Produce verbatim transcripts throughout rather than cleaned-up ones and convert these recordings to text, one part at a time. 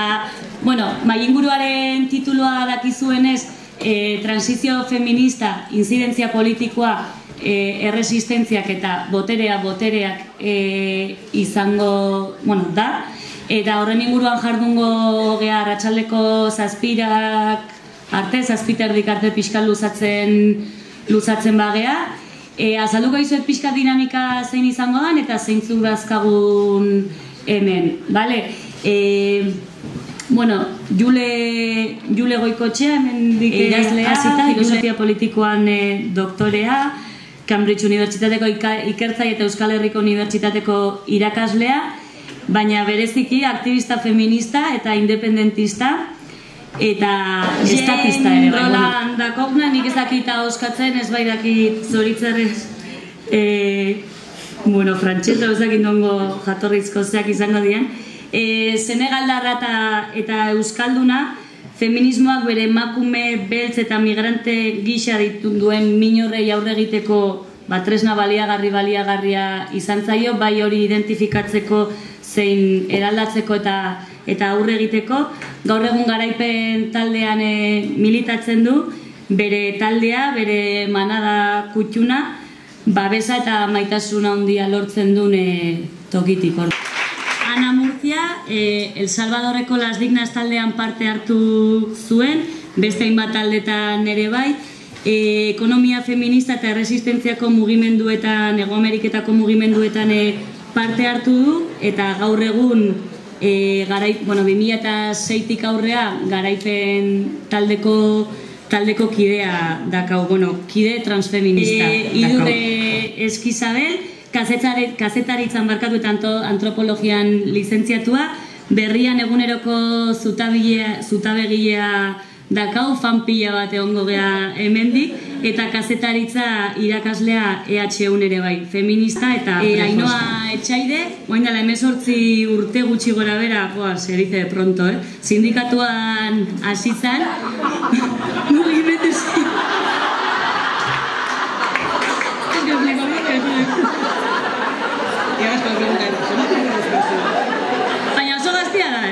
bueno, mainguruaren tituloa dakizuenez, transizio feminista, inzidentzia politikoa, erresistentziak eta boterea botereak izango, bueno, da. Eta horren inguruan jardungo gea arratsaldeko zazpirak arte, zazpiterdik arte pixkat luzatzen luzatzen bagea. Azalduko izuet pixkat dinamika zein izango dan eta zeintzuk dazkagun hemen, bale? Bueno, Jule Goikotxea, hemen idazlea, filosofia politikoan doktorea, Cambridge Unibertsitateko ikertzaile eta Euskal Herriko Unibertsitateko irakaslea, baina bereziki aktivista feminista eta independentista eta estatista ere. Roland dakogna, nik ez dakit ahoskatzen, ez bai dakit zoritzarrez, bueno, frantxeta bezakit nongo jatorrizko zeak izango dian. Senegaldarra eta euskalduna, feminismoak bere emakume beltz eta migrante gisa dituen minorrei aurre egiteko tresna baliagarri baliagarria izan zaio, bai hori identifikatzeko zein eraldatzeko eta aurre egiteko. Gaur egun garaipen taldean militatzen du, bere taldea, bere manada kutxuna, babesa eta maitasuna handia lortzen duen tokitik. Ana Murcia, El Salvadorreko Las Dignas taldean parte hartu zuen, beste hainbat taldetan ere bai, ekonomia feminista eta erresistentziako mugimenduetan, Hego Ameriketako mugimenduetan parte hartu du, eta gaur egun bi mila seitik aurrea garaipen taldeko kidea dakau, kide transfeminista. Idurre Eskizabel, kazetaritzan barkatu eta antropologian lizentziatua, berrian eguneroko zutabegilea dakau, fanpila bat egongo gea hemendik, eta kazetaritza irakaslea E H U ere bai, feminista eta Ainhoa Etxaide, oain dela hemezortzi urte gutxi gora bera, se dice de pronto, sindikatuan hasitzan, mugimendu baina oso gaztia da,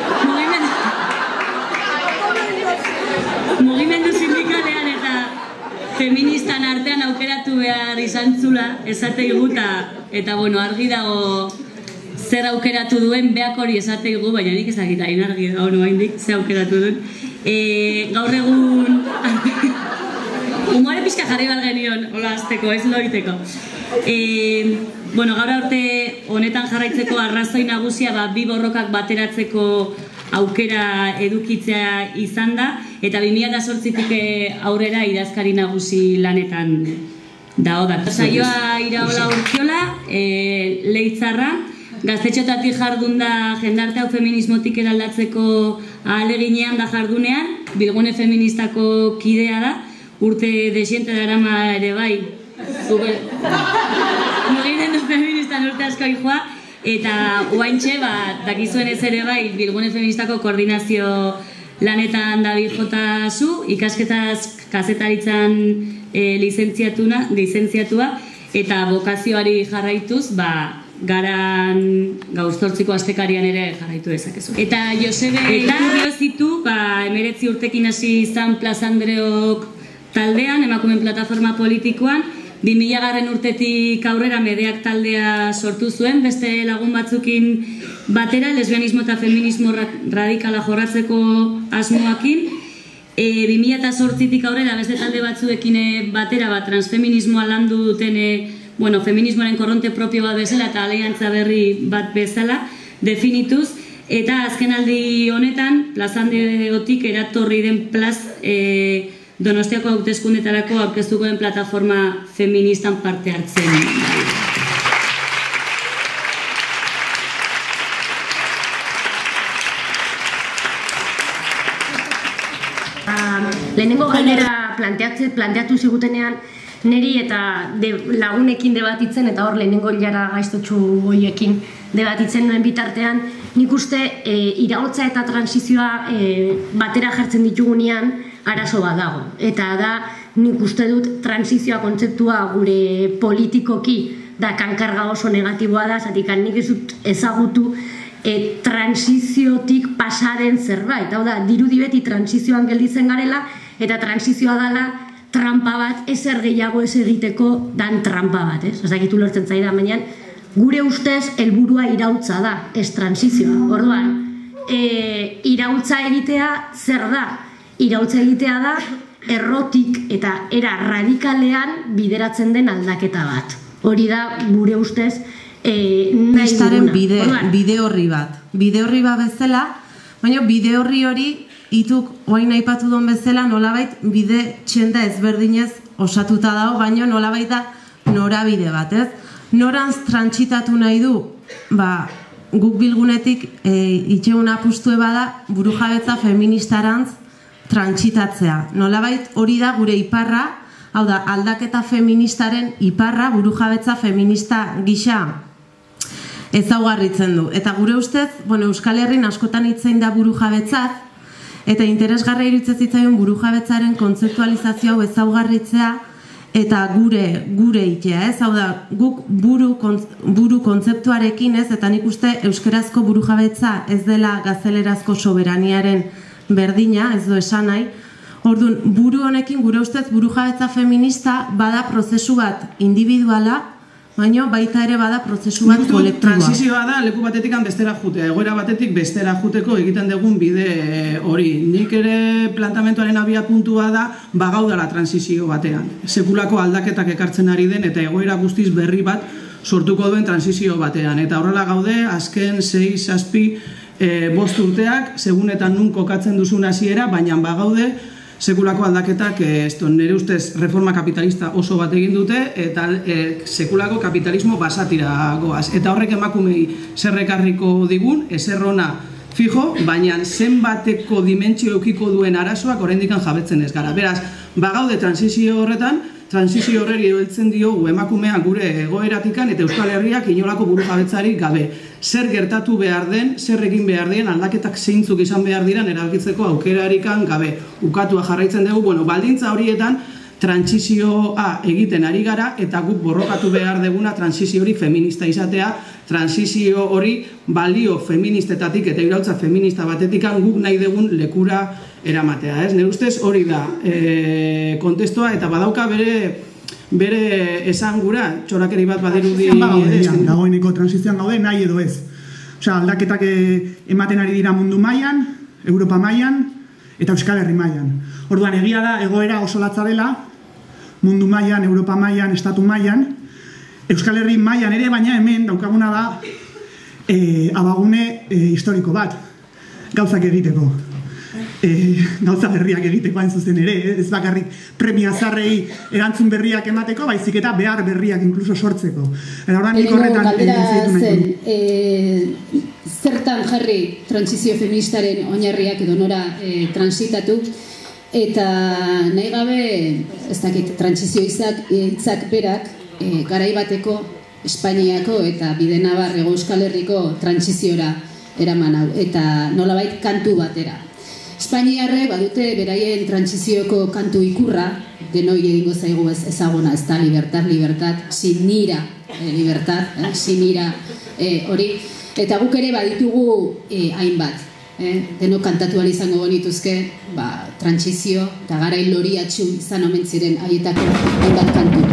mugimendu sindikalean eta feministan artean aukeratu behar izan zula, esate iguta, eta bueno, argi dago zer aukeratu duen, beak hori esate igu, baina nik ezakita inargi dago noaindik, zer aukeratu duen. Gaur egun humore pixka jarri bat genion, hola azteko, ez loiteko. Bueno, gaur aurte honetan jarraitzeko arrazoi nagusia bi borrokak bateratzeko aukera edukitzea izan da, eta bi mila zortzitik aurrera idazkari nagusi lanetan daodak. Saioa Iraola Urkiola, Leitzarra, gaztetxotatik jardun da jendarte hau feminismotik eraldatzeko ahaleginean da jardunean, Bilgune Feministako kidea da, urte desiente darama ere bai, mugimendu feministan urte asko joa, eta oaintxe, dakizuen ez ere bai, Bilgune Feministako koordinazio lanetan dabil jota zu, ikasketaz kazetaritzan lizentziatua, eta bokazioari jarraituz, garan gauztortziko astekarian ere jarraitu dezakezu. Eta Josebe Iturrio zitu, emeretzi urtekin hasi izan Plaza Andreok taldean, emakumeen plataforma politikoan, bi mila garren urtetik aurrera Medeak taldea sortu zuen, beste lagun batzukin batera, lesbianismo eta feminismo radikala jorratzeko asmoakin. bi mila zortzitik aurrera beste talde batzuekin batera transfeminismoa landu duten feminismoaren korronte propio bat bezala eta aliantza berri bat bezala definituz, eta azkenaldi honetan Plaza Andreotik eratorri den plaz Donostiako hauteskundetarako aurkeztuko den plataforma feministan parte hartzen. Lehenengo galdera planteatu zigutenean niri eta lagunekin debatitzen, eta hor lehenengo hilara gaiztotxu goiekin debatitzen duen bitartean, nik uste iraultza eta transizioa batera jartzen ditugunean arazo bat dago. Eta da, nik uste dut transizioa kontzeptua gure politikoki da kankarga oso negatiboa da, zatik nik ez dut ezagutu e, transiziotik pasaren zerbait. Hau da, dirudi beti transizioan gelditzen garela, eta transizioa dela trampa bat, ezer gehiago ez egiteko dan trampa bat, ez? Ezakitu lortzen zaidan, baina gure ustez helburua irautza da, ez transizioa. Orduan, e, irautza egitea zer da? Irautza egitea da errotik eta era radikalean bideratzen den aldaketa bat. Hori da gure ustez e, nahi Estaren duguna. bide, Orduan, bide horri bat. Bide horri bat bezala, baina bide horri hori ituk oain aipatu duen bezala nolabait bide txenda ezberdinez osatuta dago, baina nolabait da norabide bat, ez? Norantz trantsitatu nahi du, ba, guk bilgunetik e, itxegun apustue bada burujabetza feministarantz trantsitatzea. Nolabait hori da gure iparra, hau da, aldaketa feministaren iparra burujabetza feminista gisa ezaugarritzen du. Eta gure ustez, bueno, Euskal Herrin askotan hitzein da burujabetzat, eta interesgarra iruditzen zitzaion burujabetzaren kontzeptualizazio hau ezaugarritzea eta gure gure itea, ez? Hau da, guk buru, buru kontzeptuarekin, ez? Eta nik uste euskerazko burujabetza ez dela gaztelerazko soberaniaren berdina, ez du esan nahi. Orduan, buru honekin gure ustez burujabetza feminista bada prozesu bat individuala, baina baita ere bada prozesu bat kolektiboa. Transizioa da leku batetik bestera jutea, egoera batetik bestera juteko egiten dugun bide hori. Nik ere plantamentuaren abia puntua da bagaudala transizio batean. Sekulako aldaketak ekartzen ari den eta egoera guztiz berri bat sortuko duen transizio batean. Eta horrela gaude, azken sei, zazpi, e, bost urteak, segunetan nun kokatzen duzun hasiera, baina bagaude sekulako aldaketak, esto, nire ustez reforma kapitalista oso bat egin dute eta e, sekulako kapitalismo basatira goaz. Eta horrek emakumei zerrekarriko digun, eserrona fijo, baina zenbateko dimentsio eukiko duen arazoak oraindikan jabetzen ez gara. Beraz, bagaude transizio horretan, transizio horreri heltzen diogu emakumea gure egoeratikan eta Euskal Herriak inolako burujabetzarik gabe. Zer gertatu behar den, zer egin behar den, aldaketak zeintzuk izan behar diren erabakitzeko aukerarikan gabe. Ukatua jarraitzen dugu, bueno, baldintza horietan transizioa egiten ari gara eta guk borrokatu behar deguna transizio hori feminista izatea, transizio hori balio feministetatik eta irautza feminista batetikan guk nahi dugun lekura eramatea, ez? Nire ustez hori da e, kontestua eta badauka bere bere esan gura, txorakeri bat badirudi dagoeneko transizioan gaude nahi edo ez. Osea, aldaketak ematen ari dira mundu mailan, Europa mailan eta Euskal Herri mailan. Orduan egia da egoera oso latza dela, mundu mailan, Europa mailan, estatu mailan, Euskal Herri mailan ere, baina hemen daukaguna da e, abagune e, historiko bat, gauzak egiteko. E, gauza berriak egiteko hain zuzen ere, ez bakarrik premia zarrei erantzun berriak emateko, baizik eta behar berriak inkluso sortzeko. Eta horrean nik horretan galdera zen, e, zertan jarri transizio feministaren oinarriak edo nora e, transitatu, eta nahi gabe, ez dakit, transizio hitzak, hitzak berak, e, garai bateko Espainiako eta Bidenabar Hego Euskal Herriko transiziora eraman hau, eta nolabait kantu batera. Espainiarrek badute beraien transizioko kantu ikurra, denoi egingo zaigu ez ezaguna, ez da libertad, libertad, sin ira, eh, libertad, eh, sin ira eh, hori, eta guk ere baditugu eh, hainbat, eh, denok kantatu ahal izango genituzke, ba, transizio eta garai loriatxu izan omen ziren haietako hainbat kantu.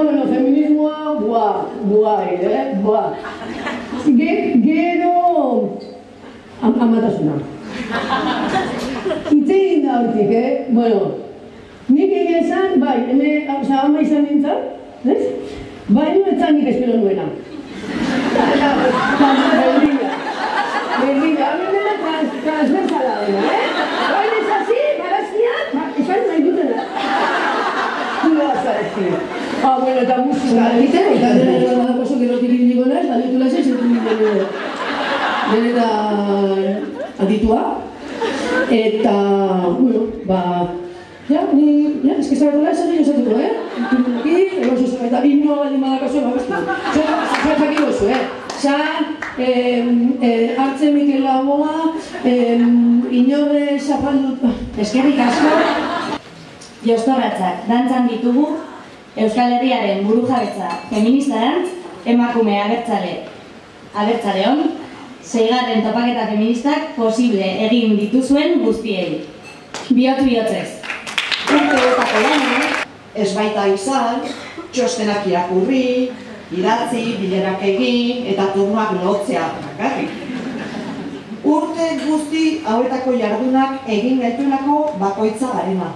bueno, feminismoa, buah, guai, eh, buah. Gero, amatasuna. Itzein da hortik, eh? Bueno, nik egia esan, bai, eme, oza, ama izan nintzen, ez? Bai, nu etzan nik espero nuena. Eta, berdina, berdina, hemen dena transversala dena, eh? Bai, ez hasi, barazkiak, esan nahi dutena. Zula bazarezki. Ah, bueno, eta musika egiten, eta dena badako oso gero tiribiliko naiz, da ditu lasen, zentu nintzen denetan aditua. Eta, bueno, ba, ja, ni, ja, eski zaratu lasen egin osatuko, eh? Ikiruki, egon zuzak, eta himnoa baldin badakazu, ba, bestu. Zer jakiko zu, eh? San, hartzen Mikel Laboa, inorre zapaldut... Eskerrik asko, Jostorratzak dantzan ditugu Euskal Herriaren burujabetza feministarantz emakume abertzale abertzaleon, seigarren topaketa feministak posible egin dituzuen guztiei. Bihotz bihotzez. Urteotako lanak ez baita izan, txostenak irakurri, idatzi, bilerak egin eta turnuak lotzea bakarrik. Urte guzti hauetako jardunak egin gaituelako bakoitza garena.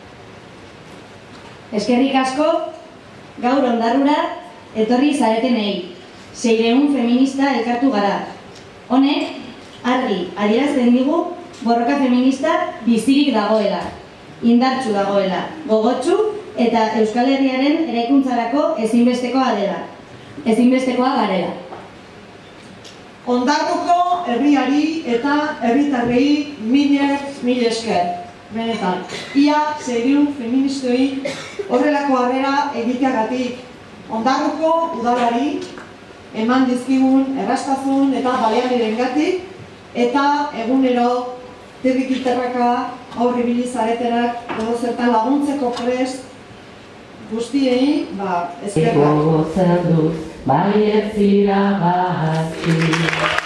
Eskerrik asko, gaur ondarrura etorri zaretenei, seiehun feminista elkartu gara. Honek, argi adierazten digu borroka feminista bizirik dagoela, indartsu dagoela, gogotsu eta Euskal Herriaren eraikuntzarako ezinbestekoa dela, ezinbestekoa garela. Ondarruko herriari eta herritarrei mila mila esker. Benetan, ia seiehun feministoi horrelako harrera egiteagatik Ondarruko udalari eman dizkigun errastazun eta baliabiderengatik eta egunero tirrikiterraka aurri bilizaretenak edozertan laguntzeko prest guztiei, ba, eskerrak. Ego zer duz, bai ez zira gazti.